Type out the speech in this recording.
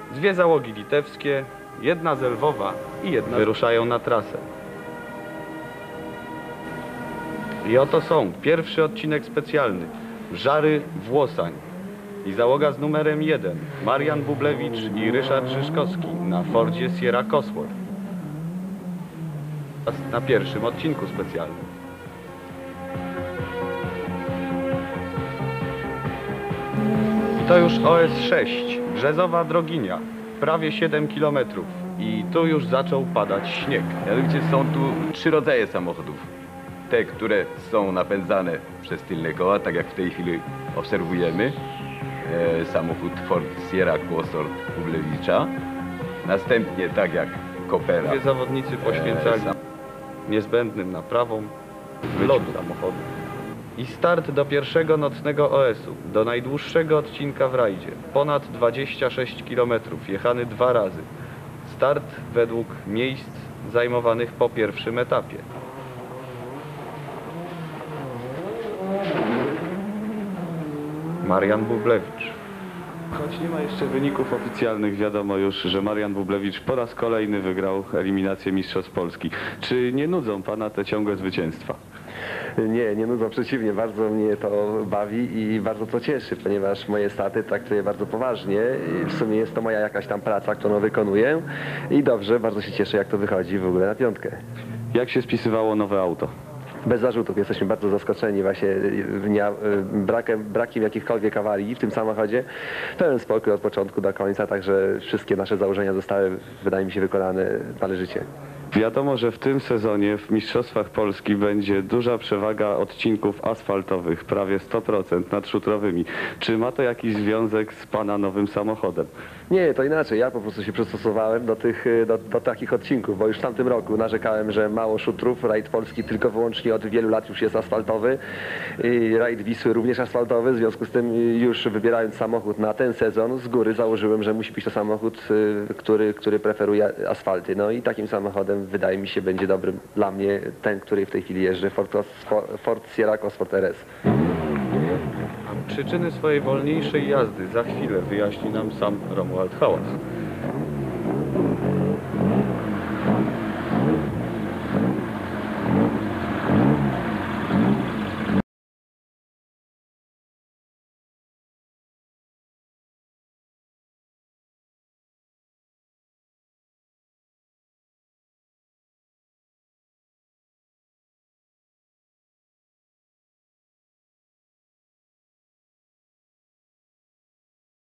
Dwie załogi litewskie, jedna z Lwowa i jedna wyruszają na trasę. I oto są pierwszy odcinek specjalny. Żary Włosań. I załoga z numerem 1. Marian Bublewicz i Ryszard Rzyszkowski na Fordzie Sierra Cosworth. Na pierwszym odcinku specjalnym. I to już OS6, Brzezowa Droginia, prawie 7 km. I tu już zaczął padać śnieg. Mianowicie są tu trzy rodzaje samochodów. Te, które są napędzane przez tylne koła, tak jak w tej chwili obserwujemy. Samochód Ford Sierra Cosworth Bublewicza. Następnie, tak jak Kopera. Dwie zawodnicy poświęcali niezbędnym naprawom lodu samochodu. I start do pierwszego nocnego OS-u, do najdłuższego odcinka w rajdzie. Ponad 26 km, jechany 2 razy. Start według miejsc zajmowanych po pierwszym etapie. Marian Bublewicz. Choć nie ma jeszcze wyników oficjalnych, wiadomo już, że Marian Bublewicz po raz kolejny wygrał eliminację Mistrzostw Polski. Czy nie nudzą pana te ciągłe zwycięstwa? Nie nudzą, przeciwnie, bardzo mnie to bawi i bardzo to cieszy, ponieważ moje starty traktuję bardzo poważnie. I w sumie jest to moja jakaś tam praca, którą wykonuję i dobrze, bardzo się cieszę, jak to wychodzi w ogóle na piątkę. Jak się spisywało nowe auto? Bez zarzutów, jesteśmy bardzo zaskoczeni właśnie brakiem jakichkolwiek awarii w tym samochodzie. Pełen spokój od początku do końca, także wszystkie nasze założenia zostały, wydaje mi się, wykonane należycie. Wiadomo, że w tym sezonie w Mistrzostwach Polski będzie duża przewaga odcinków asfaltowych, prawie 100% nad szutrowymi. Czy ma to jakiś związek z pana nowym samochodem? Nie, to inaczej. Ja po prostu się przystosowałem do takich odcinków, bo już w tamtym roku narzekałem, że mało szutrów. Rajd Polski tylko wyłącznie od wielu lat już jest asfaltowy. I rajd Wisły również asfaltowy. W związku z tym już wybierając samochód na ten sezon z góry założyłem, że musi być to samochód, który preferuje asfalty. No i takim samochodem wydaje mi się będzie dobrym dla mnie ten, który w tej chwili jeżdżę, Ford Sierra Cosworth RS. Przyczyny swojej wolniejszej jazdy za chwilę wyjaśni nam sam Romuald Hałas.